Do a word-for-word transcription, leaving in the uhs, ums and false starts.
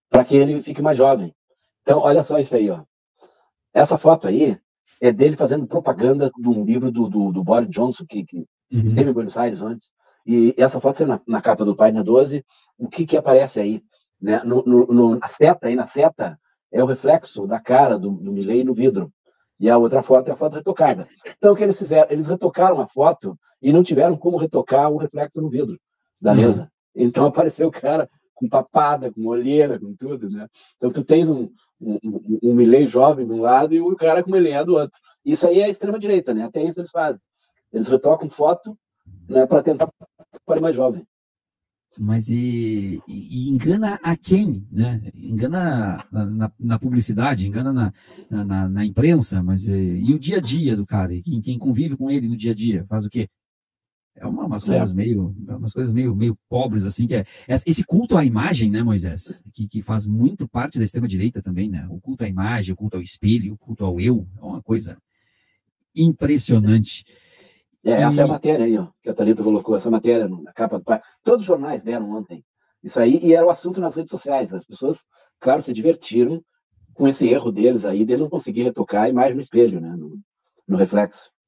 para que ele fique mais jovem. Então, olha só isso aí, ó. Essa foto aí é dele fazendo propaganda de um livro do, do, do Boris Johnson, que, que Uhum. esteve em Buenos Aires antes. E essa foto na, na capa do página doze, o que, que aparece aí? Né? No, no, no, na seta, aí na seta, é o reflexo da cara do, do Milei no vidro. E a outra foto é a foto retocada. Então, o que eles fizeram? Eles retocaram a foto e não tiveram como retocar o reflexo no vidro da Uhum. mesa. Então, apareceu o cara com papada, com olheira, com tudo, né? Então, tu tens um, um, um, um Milei jovem de um lado e o cara com ele é do outro. Isso aí é a extrema-direita, né? Até isso eles fazem. Eles retocam foto, né, para tentar ficar mais jovem. Mas e, e, e engana a quem, né? Engana na, na, na publicidade, engana na, na, na imprensa, mas e, e o dia a dia do cara? E quem, quem convive com ele no dia a dia faz o quê? É uma, umas coisas É. meio, umas coisas meio, meio pobres assim, que é esse culto à imagem, né, Moisés, que, que faz muito parte da extrema direita também, né? O culto à imagem, o culto ao espelho, o culto ao eu, é uma coisa impressionante. É, essa é a E matéria aí, ó, que a Thalita colocou, essa matéria na capa do pai. Todos os jornais deram ontem. Isso aí, e era o assunto nas redes sociais. As pessoas, claro, se divertiram com esse erro deles aí, de não conseguir retocar a imagem no espelho, né, no, no reflexo.